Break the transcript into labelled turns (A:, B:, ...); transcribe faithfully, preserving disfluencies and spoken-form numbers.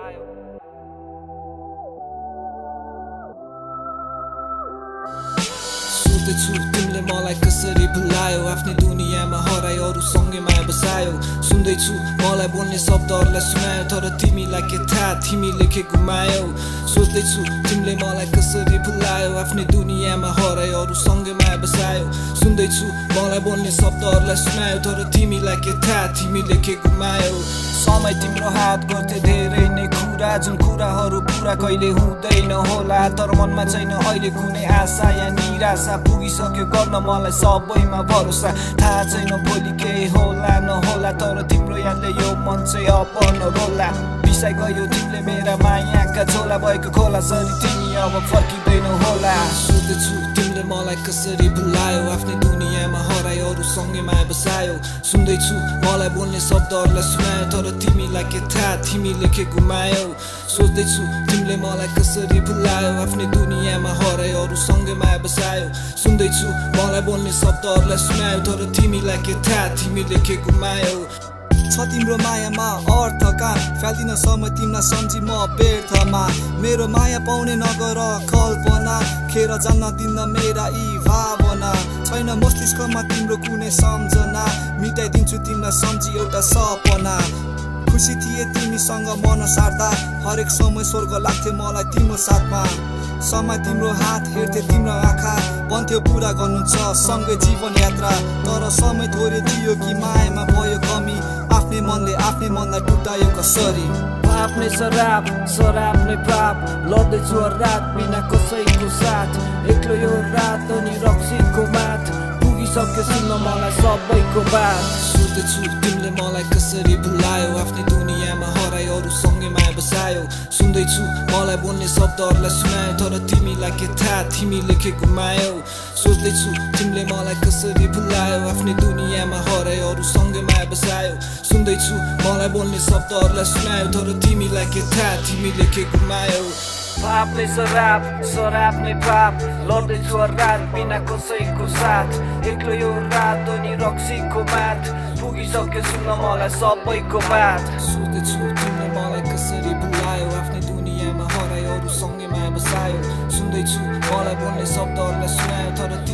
A: सोच्दैछु तिमीले मलाई कसरी भुलायो आफ्नै दुनियाँमा हरायो अरूसँगै माया बसायो सुन्दैछु मलाई बोल्ने शब्दहरूलाई सुनायो तर तिमीलाई के थाहा तिमीले के गुमायो सोच्दैछु तिमीले मलाई कसरी भुलायो आफ्नै दुनियाँमा हरायो अरूसँगै माया बसायो सुन्दैछु मलाई बोल्ने शब्दहरूलाई सुनायो तर तिमीलाई के थाहा तिमीले के गुमायो समय तिम्रो हात गर्थे धेरै नै कुरा जुन कुराहरू पुरा कहिले हुँदैन होला तर मनमा छैन अहिले कुनै आशा या निराशा पुगिसक्यो गर्न मलाई सबैमा भरोसा थाहा छैन भोलि के होला नहोला तर तिम्रो यादले यो मन चाहिँ अपन रोला बिसाइ गयो तिमीले मेरा मायाका झोला भएको खोला सरी तिमी अब फर्किँदैनौ होला सोच्दैछु तिमीले मलाई कसरी भुलायो आफ्नै दुनियाँमा हरायो अरूसँगै माया बसायो सुन्दैछु मलाई बोल्ने शब्दहरूलाई सुनायो तर तिमीलाई के थाहा तिमीले के गुमायो सोच्दैछु तिमीले मलाई कसरी भुलायो आफ्नै दुनियाँमा हरायो अरूसँगै माया बसायो सुन्दैछु मलाई बोल्ने शब्दहरूलाई सुनायो तर तिमीलाई के थाहा तिमीले के गुमायो
B: छ तिम्रो मायामा अर्थ कहाँ फ्याल्दिन समय तिमीलाई सम्झी म व्यर्थमा मेरो माया पाउने नगर कल्पना खेर जान्न दिन्न मेरा यी भावना छैन मस्तिष्कमा तिम्रो कुनै सम्झना मिटाइदिन्छु तिमीलाई सम्झी एउटा सपना खुसी थिए तिमीसँग मन सार्दा हरेक समय स्वर्ग लाग्थ्यो मलाई तिम्रो साथमा समय तिम्रो हात हेर्थे तिम्रो आँखा भन्थ्यो पुरा गर्नु छ सँगै जीवन यात्रा तर समय थोरै थियो कि मायामा भयो कमी आफ्नै मनले आफ्नै मनलाई टुटायो कसरी
A: पाप नै शराब शराब नै पाप लड्दैछु रात बिना कसैको साथ एक्लो यो रात अनि रक्सीको माथ पुगिसक्यो सुन्न मलाई सबैको बात सोच्दैछु तिमीले मलाई कसरी भुलायो आफ्नै दुनियाँमा हरायो अरूसँगै माया बसायो सुन्दैछु मलाई बोल्ने शब्दहरूलाई सुनायो तर तिमीलाई के थाहा तिमीले के गुमायो सोच्दैछु तिमीले मलाई कसरी भुलायो आफ्नै दुनियाँमा हरायो अरूसँगै माया बसायो सुन्दैछु मलाई बोल्ने शब्दहरूलाई सुनायो तर तिमीलाई के थाहा तिमीले के गुमायो पाप नै शराब शराब नै पाप लड्दैछु रात बिना कसैको साथ एक्लो यो रात अनि रक्सीको माथ पुगिसक्यो सुन्न मलाई सबैको बात सोच्दैछु तिमीले मलाई कसरी भुलायो आफ्नै दुनियाँमा हरायो अरूसँगै माया बसायो सुन्दैछु मलाई बोल्ने शब्दहरूलाई सुनायो तर